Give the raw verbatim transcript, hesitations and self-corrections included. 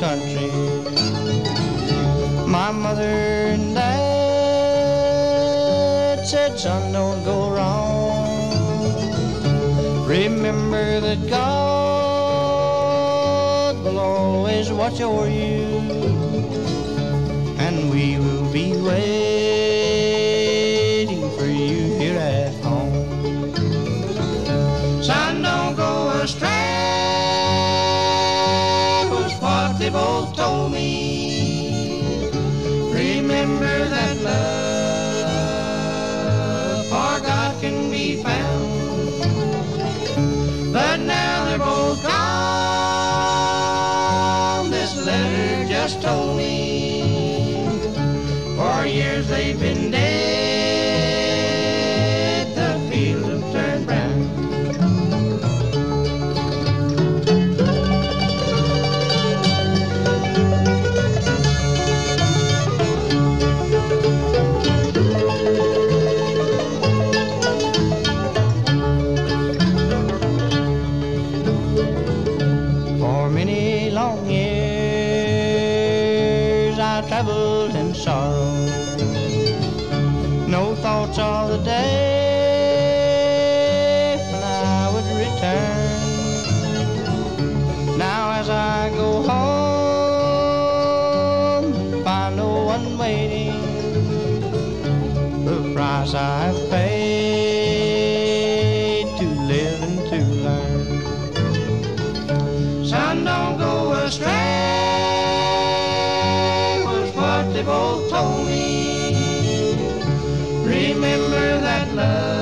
country. My mother and dad said, son, don't go wrong. Remember that God will always watch over you, and we will be waiting for you here at home. Son, don't go astray, was what they both told me. Remember that love for God can be found. But now they're both gone, this letter just told me. For years they've been dead, the fields have turned brown. Traveled in sorrow, no thoughts of the day when I would return. Now as I go home and find no one waiting, the price I've paid to live and to learn. Son, don't go astray, they both told me. Remember that love